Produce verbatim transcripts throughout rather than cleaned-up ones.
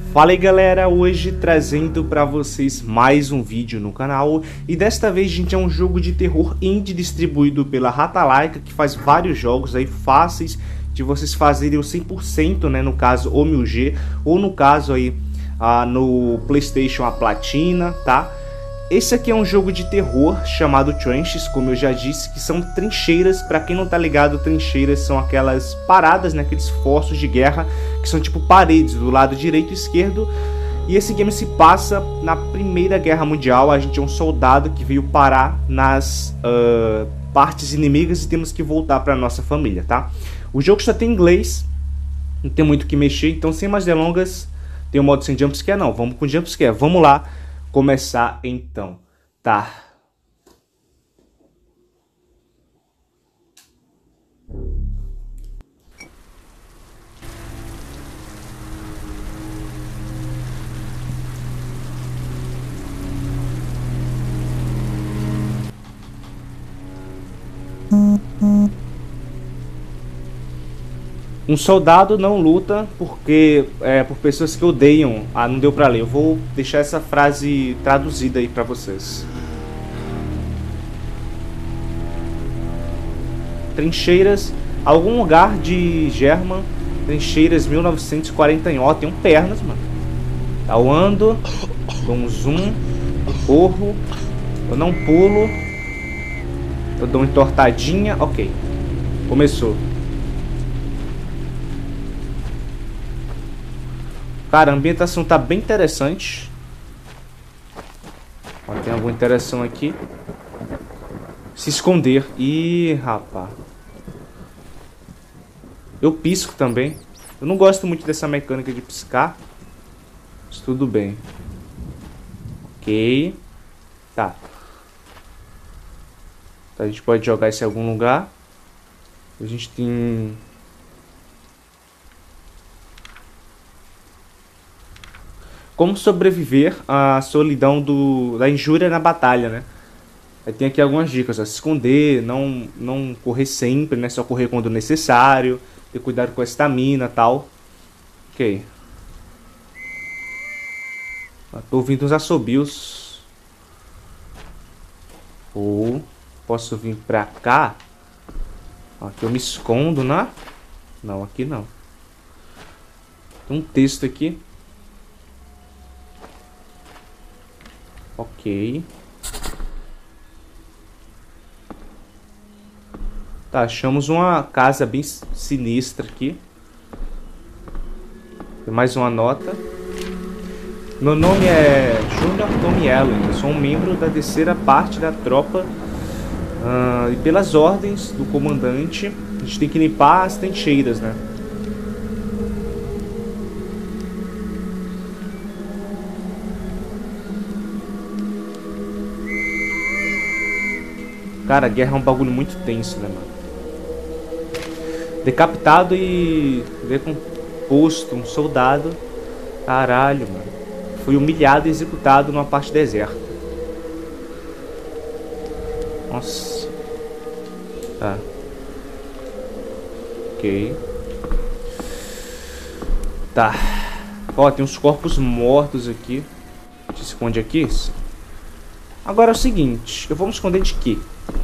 Fala aí galera, hoje trazendo pra vocês mais um vídeo no canal. E desta vez, gente, é um jogo de terror indie distribuído pela Ratalaika, que faz vários jogos aí fáceis de vocês fazerem o cem por cento, né, no caso o mil G, ou no caso aí ah, no PlayStation a Platina, tá? Esse aqui é um jogo de terror chamado Trenches, como eu já disse, que são trincheiras. Pra quem não tá ligado, trincheiras são aquelas paradas, né, aqueles forços de guerra, que são tipo paredes do lado direito e esquerdo. E esse game se passa na Primeira Guerra Mundial. A gente é um soldado que veio parar nas uh, partes inimigas e temos que voltar pra nossa família, tá? O jogo só tem inglês, não tem muito o que mexer, então sem mais delongas, tem o modo sem jumpscare, não, vamos com jumpscare, vamos lá. Começar então, tá? Um soldado não luta porque é por pessoas que odeiam. Ah, não deu pra ler. Eu vou deixar essa frase traduzida aí pra vocês. Trincheiras, algum lugar de German. Trincheiras mil novecentos e quarenta. Ó, tem um pernas, mano. Tá, eu ando, dou um zoom, eu corro, eu não pulo, eu dou uma entortadinha. Ok, começou. Cara, a ambientação tá bem interessante. Ó, tem alguma interação aqui. Se esconder. Ih, rapaz. Eu pisco também. Eu não gosto muito dessa mecânica de piscar. Mas tudo bem. Ok. Tá. Então, a gente pode jogar isso em algum lugar. A gente tem... Como sobreviver à solidão do, da injúria na batalha, né? Aí tem aqui algumas dicas, ó. Se esconder, não, não correr sempre, né? Só correr quando necessário. Ter cuidado com a estamina e tal. Ok. Ah, tô ouvindo uns assobios. Ou posso vir pra cá. Aqui eu me escondo, né? Não, aqui não. Tem um texto aqui. Ok. Tá, achamos uma casa bem sinistra aqui. Tem mais uma nota. Meu nome é Junior Tomiello. Eu sou um membro da terceira parte da tropa. Uh, e pelas ordens do comandante, a gente tem que limpar as trincheiras, né? Cara, a guerra é um bagulho muito tenso, né, mano? Decapitado e decomposto, um soldado. Caralho, mano. Foi humilhado e executado numa parte deserta. Nossa. Tá. Ok. Tá. Ó, tem uns corpos mortos aqui. A gente se esconde aqui. Agora é o seguinte. Eu vou me esconder de quê?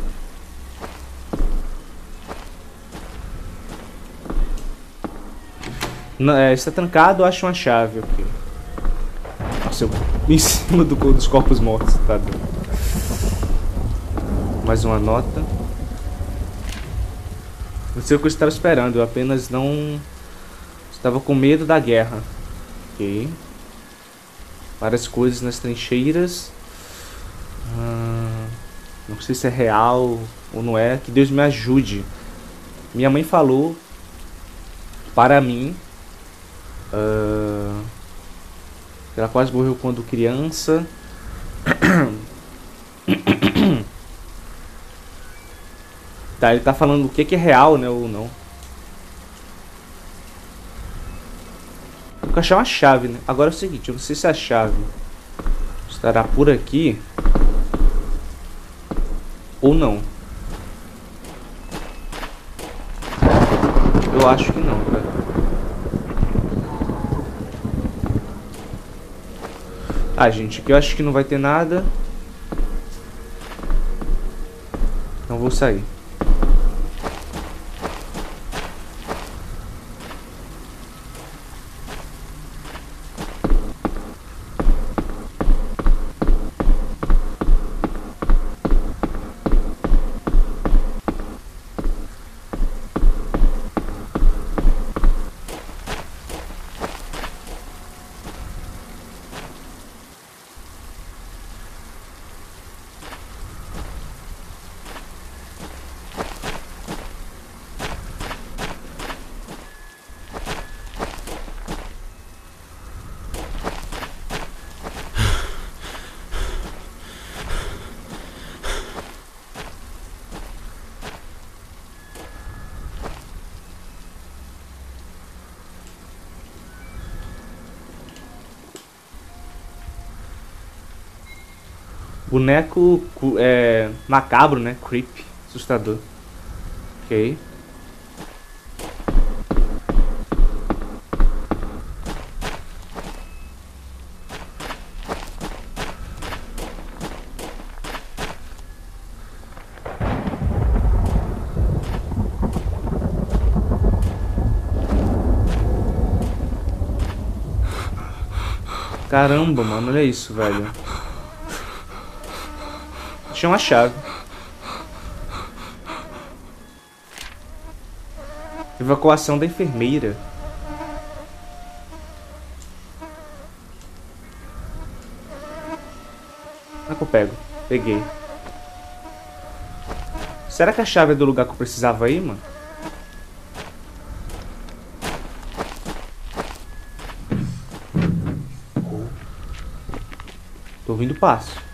Não, é, está trancado, eu acho uma chave aqui. Nossa, eu em cima do, dos corpos mortos, tá? Mais uma nota. Não sei o que eu estava esperando, eu apenas não estava com medo da guerra. Ok. Várias coisas nas trincheiras. Ah, não sei se é real ou não é. Que Deus me ajude. Minha mãe falou para mim. Uh, ela quase morreu quando criança. Tá, ele tá falando o que, que é real, né, ou não. Tem que achar uma chave, né? Agora é o seguinte, eu não sei se a chave estará por aqui ou não. Eu acho que não, cara. Ah, gente, aqui eu acho que não vai ter nada. Então vou sair. Boneco é, macabro, né? Creepy. Assustador. Ok. Caramba, mano, olha isso, velho. Tinha uma chave. Evacuação da enfermeira. Como é que eu pego? Peguei. Será que a chave é do lugar que eu precisava ir, mano? Tô ouvindo passo.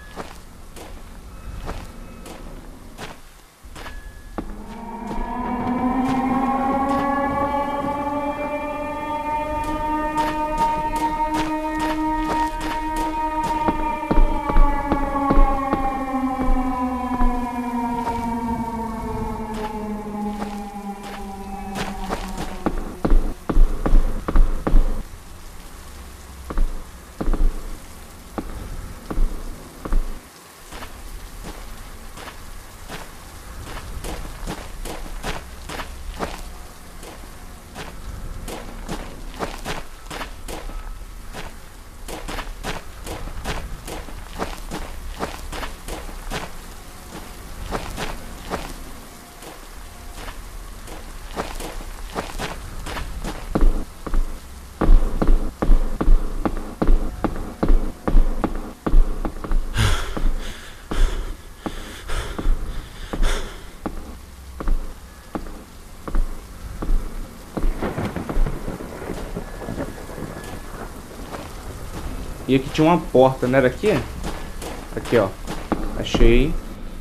E aqui tinha uma porta, não era aqui? Aqui, ó. Achei.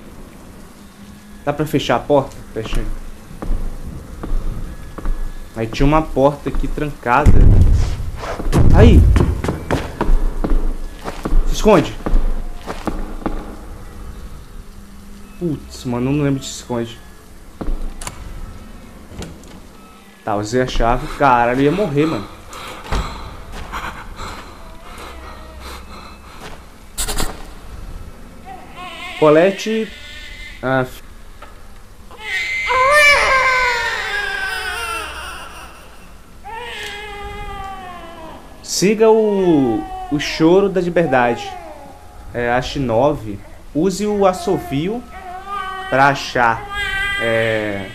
Dá pra fechar a porta? Fechei. Aí tinha uma porta aqui trancada. Aí! Se esconde! Putz, mano, não lembro de se esconde. Tá, usei a chave. Caralho, eu ia morrer, mano. Colete. Ah, siga o, o choro da liberdade. É, ache nove. Use o assovio para achar é,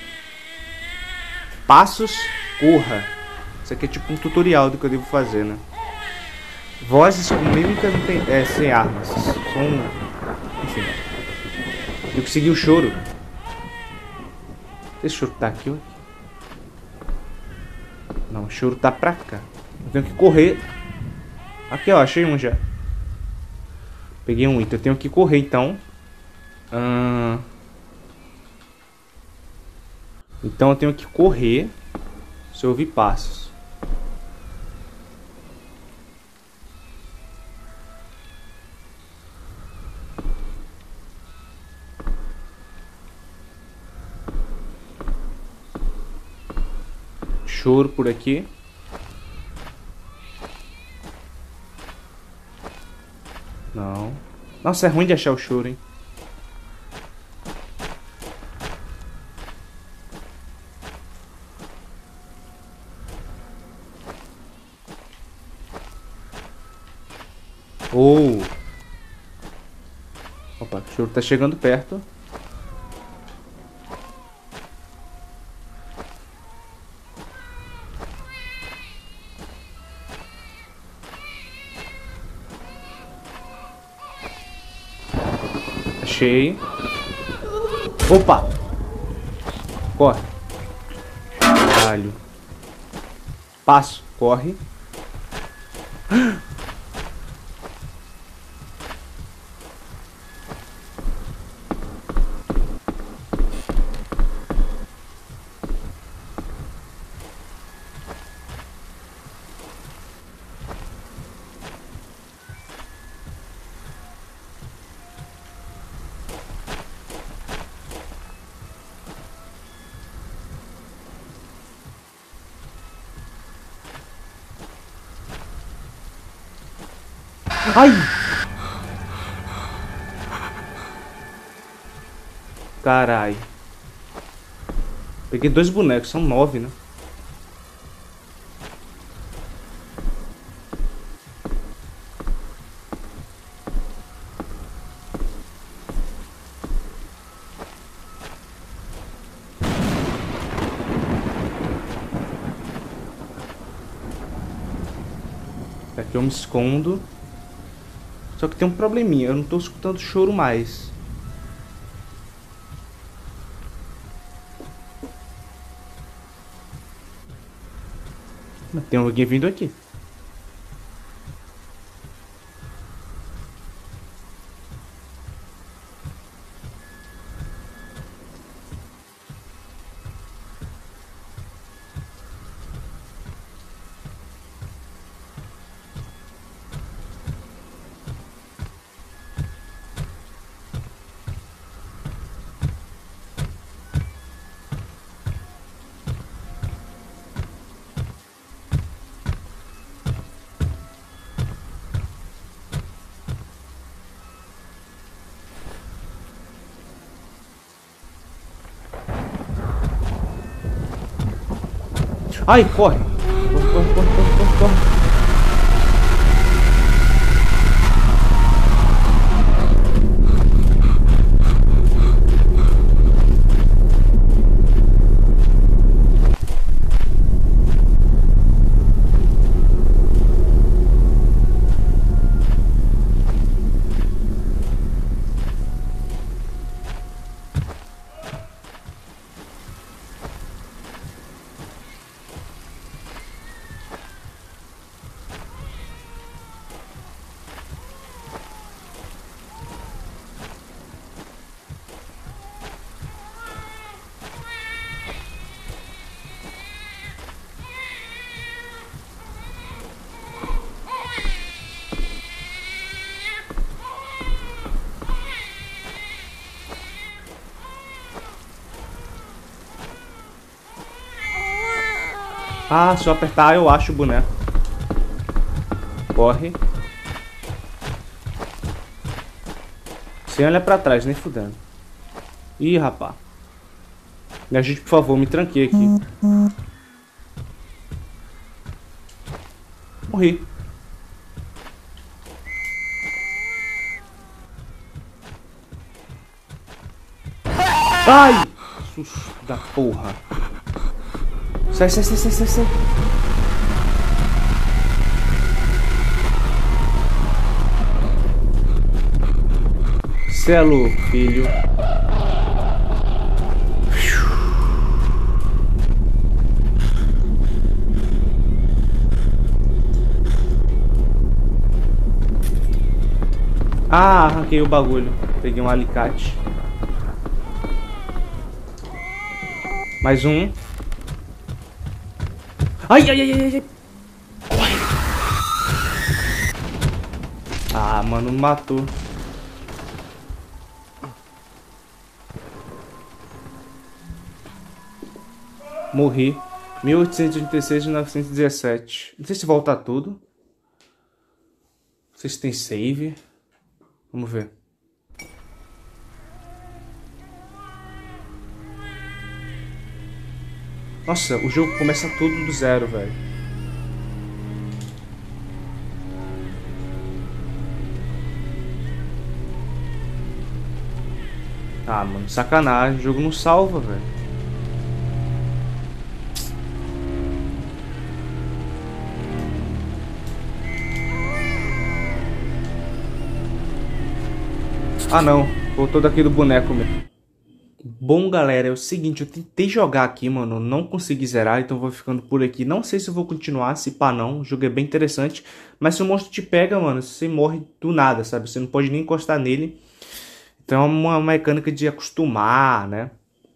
passos. Corra. Isso aqui é tipo um tutorial do que eu devo fazer, né? Vozes com mímica não tem, é, sem armas. São... Enfim. Eu consegui o choro. Esse choro tá aqui, ó. Não, o choro tá pra cá. Eu tenho que correr. Aqui, ó, achei um já. Peguei um item. Eu tenho que correr, então. Hum... Então eu tenho que correr. Se eu ouvir passos. Choro por aqui. Nossa, é ruim de achar o choro, hein? Oh! Opa, o choro tá chegando perto. Achei. Opa! Corre. Caralho. Passo. Corre. Ai! Carai. Peguei dois bonecos, são nove, né? Aqui eu me escondo. Só que tem um probleminha, eu não tô escutando choro mais. Mas tem alguém vindo aqui. Ai, corre! Corre, corre, corre, corre, corre, corre. Ah, se eu apertar eu acho o boneco. Corre. Sem olhar pra trás, nem fudendo. Ih, rapá. Me ajude, por favor, me tranquei aqui. Morri. Ai! Susto da porra. Sai, sai, sai, sai, sai, sai. Cê é louco, filho. Ah, arranquei o bagulho. Peguei um alicate. Mais um. Ai, ai, ai, ai, ai. Corre. Ah, mano, me matou. Morri. mil oitocentos e oitenta e seis de novecentos e dezessete. Não sei se volta tudo. Não sei se tem save. Vamos ver. Nossa, o jogo começa tudo do zero, velho. Ah, mano, sacanagem. O jogo não salva, velho. Ah, não. Voltou daqui do boneco mesmo. Bom, galera, é o seguinte, eu tentei jogar aqui, mano, não consegui zerar, então vou ficando por aqui. Não sei se eu vou continuar, se pá não, o jogo é bem interessante, mas se o monstro te pega, mano, você morre do nada, sabe? Você não pode nem encostar nele. Então é uma mecânica de acostumar, né?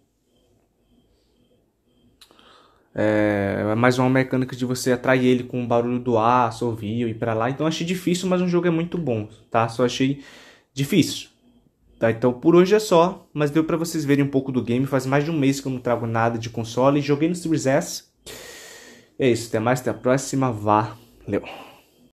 É mais uma mecânica de você atrair ele com o barulho do ar, assovio e pra lá. Então eu achei difícil, mas o jogo é muito bom, tá? Só achei difícil. Tá, então por hoje é só, mas deu pra vocês verem um pouco do game. Faz mais de um mês que eu não trago nada de console. Joguei no Series S. É isso, até mais, até a próxima. Valeu!